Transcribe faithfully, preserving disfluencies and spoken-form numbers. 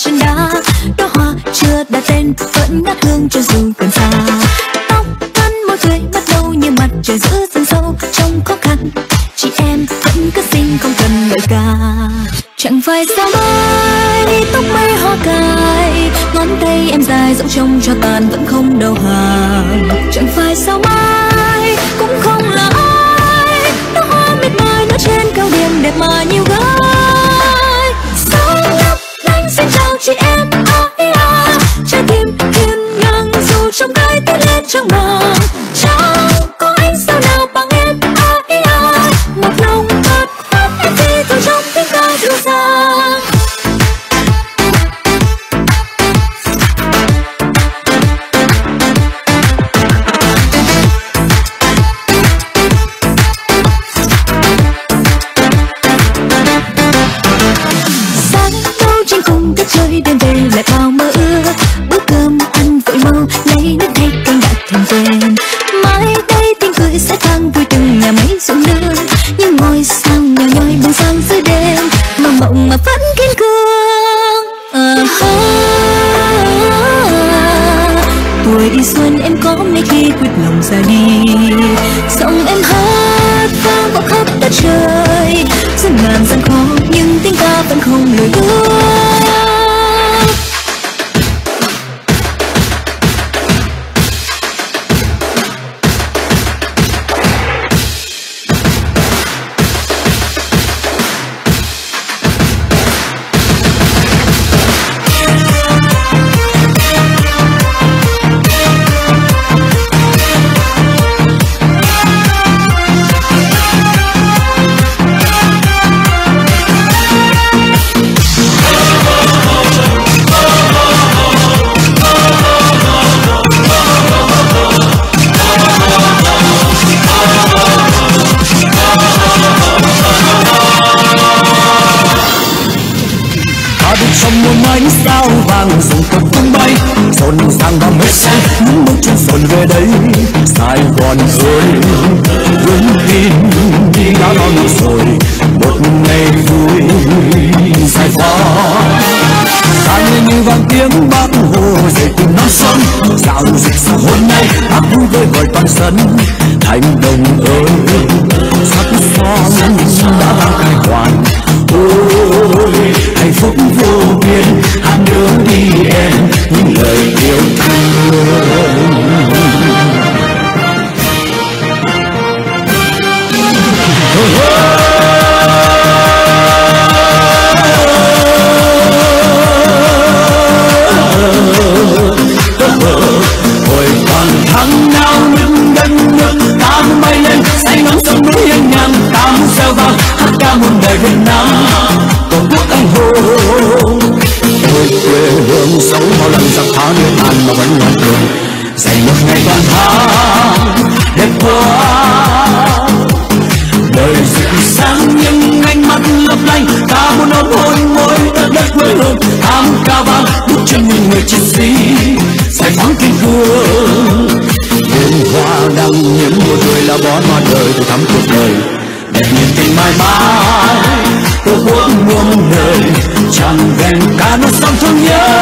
chân đá. Đóa hoa chưa đặt tên vẫn ngát hương cho dù gần xa. Tóc ngắn môi cười mắt lâu như mặt trời giữa rừng sâu. Trong khó khăn chị em vẫn cứ xinh không cần lời ca. Chẳng phải sao mai tóc mây hoa cài, ngón tay em dài rộng trông cho tàn vẫn không đầu hàng. Chẳng phải sao mai cũng không là ai, đóa hoa miệt mài nở trên cao điểm đẹp mà nhiều gái. Sao lấp lánh xin chào chị em ai à, trái tim hiên ngang dù trong gai tay lên trong màng. Chẳng có anh sao nào bằng em ai à, một lòng bật phát em thì thôi trong tiếng ca dịu dàng. Chơi đêm về lại bao mơ ước, bữa cơm ăn vội mau lấy nước thay canh đã thành quen. Mai đây tiếng cười sẽ vang vui từng nhà máy ruộng nương, nhưng ngôi sao nhỏ nhoi bừng sáng giữa đêm mà mộng mà vẫn kiên cường. Uh -huh. Tuổi đi xuân em có mấy khi quyết lòng ra đi, giọng em hát vang vọng khắp đất trời. Giữa ngàn gian khó nhưng tiếng ca vẫn không lùi bước. Ánh sao vàng dùng tóc tung bay rộn ràng và mê say những bước chân rộn về đây. Sài Gòn ơi vững tin đã bao năm rồi một ngày vui dài xa. Dài như vang tiếng Bác Hồ dậy từ non sông, dạo dịch sao hôm nay Bác vui vơi gọi toàn dân. Thành Đồng ơi sắc son đã vang khai hoàn, ôi hạnh phúc vô biên hát đường đi em những lời yêu thương. Hồi còn thăng nào những đất nước ta muốn bay lên say ngắm sông núi anh nhàng, ta muốn reo vang hát ca muôn đời Việt Nam tổ quốc anh hùng. Ôi quê hương sống bao lần giặc phá nước tàn mà vẫn ngoan cường, dành một ngày toàn tháng đẹp quá. Đời rực sáng nhưng ánh mắt lấp lánh, ta muốn ôm hôn môi đất đất quê hương. Ta muốn ca vang bước chân những người chiến sĩ giải phóng kiên cường. Hương hoa đăng nhiễm một người là bó hoa đời tôi thắm cuộc đời đẹp niềm tình mãi mãi. Tổ quốc muôn đời tràn vẹn cả nước sông thương nhớ.